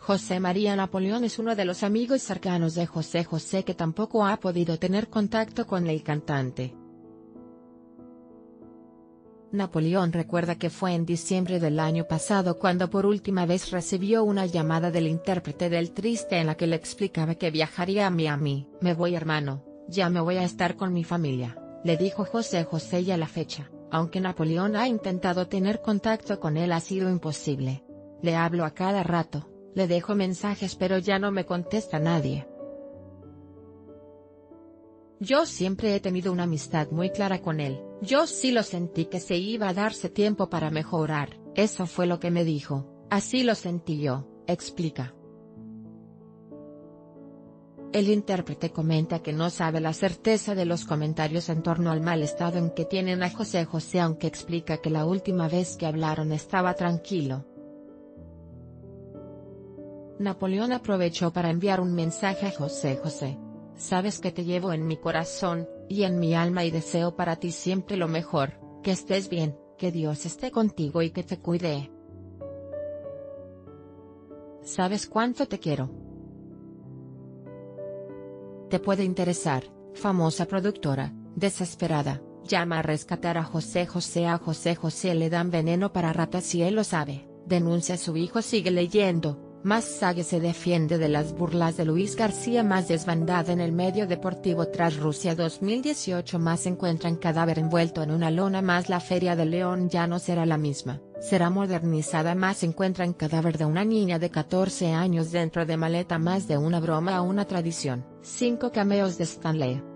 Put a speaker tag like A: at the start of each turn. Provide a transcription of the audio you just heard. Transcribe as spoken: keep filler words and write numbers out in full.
A: José María Napoleón es uno de los amigos cercanos de José José que tampoco ha podido tener contacto con el cantante. Napoleón recuerda que fue en diciembre del año pasado cuando por última vez recibió una llamada del intérprete del Triste en la que le explicaba que viajaría a Miami. «Me voy, hermano, ya me voy a estar con mi familia», le dijo José José, y a la fecha, aunque Napoleón ha intentado tener contacto con él, ha sido imposible. «Le hablo a cada rato, le dejo mensajes pero ya no me contesta nadie. Yo siempre he tenido una amistad muy clara con él, yo sí lo sentí que se iba a darse tiempo para mejorar, eso fue lo que me dijo, así lo sentí yo», explica. El intérprete comenta que no sabe la certeza de los comentarios en torno al mal estado en que tienen a José José, aunque explica que la última vez que hablaron estaba tranquilo. Napoleón aprovechó para enviar un mensaje a José José. «Sabes que te llevo en mi corazón, y en mi alma, y deseo para ti siempre lo mejor, que estés bien, que Dios esté contigo y que te cuide. ¿Sabes cuánto te quiero? Te puede interesar». Famosa productora, desesperada, llama a rescatar a José José. A José José le dan veneno para ratas y él lo sabe, denuncia a su hijo. Sigue leyendo. Más Sage se defiende de las burlas de Luis García. Más desbandada en el medio deportivo tras Rusia dos mil dieciocho. Más encuentran cadáver envuelto en una lona. Más la Feria de León ya no será la misma, será modernizada. Más encuentran cadáver de una niña de catorce años dentro de maleta. Más de una broma a una tradición. Cinco cameos de Stanley.